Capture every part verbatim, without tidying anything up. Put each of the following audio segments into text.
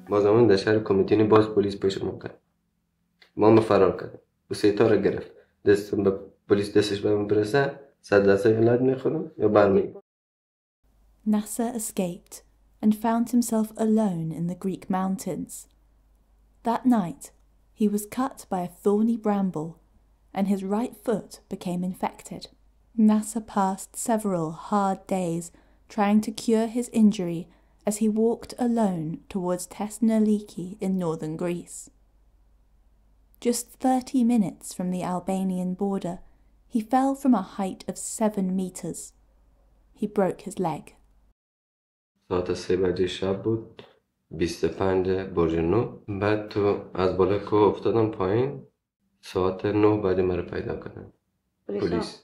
بازمون در شهر کمیتینی باز پلیس پیش ما کرد. ما فرار کردیم و سه تا رو گرفت. دستم به پلیس دستش به من برسه صد درصد ولایت میخورم یا برمی. Nasser escaped and found himself alone in the Greek mountains. That night, he was cut by a thorny bramble and his right foot became infected. Nasser passed several hard days trying to cure his injury as he walked alone towards Thessaloniki in northern Greece. Just thirty minutes from the Albanian border, he fell from a height of seven meters. He broke his leg. ساعت سه بجه شب بود، بیست و پنج برج نو. بعد تو از بالا کوه افتادم پایین. ساعت نه بعد مرا پیدا کردن پلیس.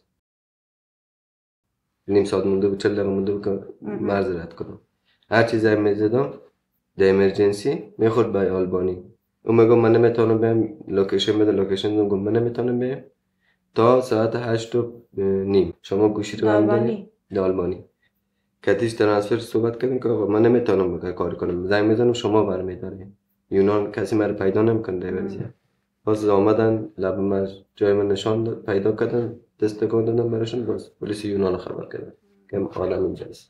نیم ساعت مونده بود، چل دقیقه مونده بود که مرز رد کنم. هر چیزی میزدم در امرجنسی میخورد به آلبانی. اون میگم من نمیتونم برم، لوکیشن بده، لوکیشن میگم من نمیتونم برم تا ساعت هشت و نیم. شما گوشی رو هم دارید در آلبانی. کاتیش ترانسفر صحبت کردیم که من نمیتونم بگم کار کنم، زنگ میزنم شما برمیدارید. یونان کسی مرا پیدا نمیکنه در وضعیت. باز آمدن لب من جای من نشان داد، پیدا کردن، دست تکون دادم براشون. باز پلیس یونان خبر کردن که آدم اینجاست.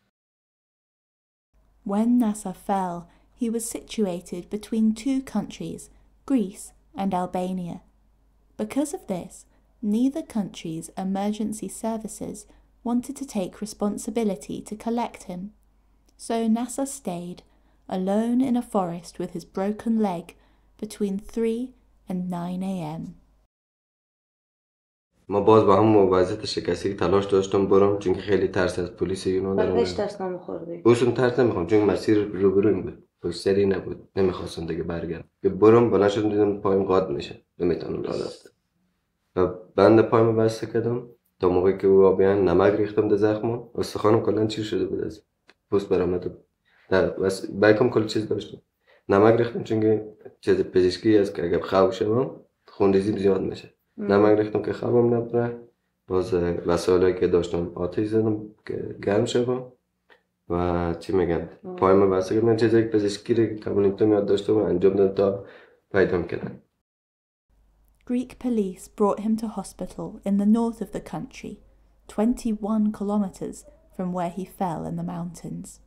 When Nasser fell, he was situated between two countries, Greece and Albania. Because of this, neither country's emergency services wanted to take responsibility to collect him. So Nasser stayed, alone in a forest with his broken leg, between three and nine a m ما باز با هم وضعیت شکسته تلاش داشتم برم، چون خیلی ترس از پلیس یونان دارم. برگشت ترس نمیخوردی؟ اصلا ترس نمیخوام، چون مسیر روبرویم بود، پشت سری نبود، نمیخواستم دیگه برگردم. که برم بلند شدم دیدم پایم قاد میشه، نمیتونم راه رفتم و بند پایم بسته کردم. تا موقعی که او بیان نمک ریختم در زخمم، استخوانم کلا چیر شده بود، از پوست برآمده بود. در بس بایکم کل چیز داشتم، نمک ریختم چون چیز پزشکی است که اگر خواب شوم خونریزی زیاد میشه. نمک ریختم که خوابم نبره. باز وسایلی که داشتم آتش زدم که گرم شوم و چی میگن پایم بسته کردم. چیزی که پزشکی رو که کمیونیته میاد داشتم انجام دادم تا پیدا کردم. Greek police brought him to hospital in the north of the country, twenty-one kilometers from where he fell in the mountains.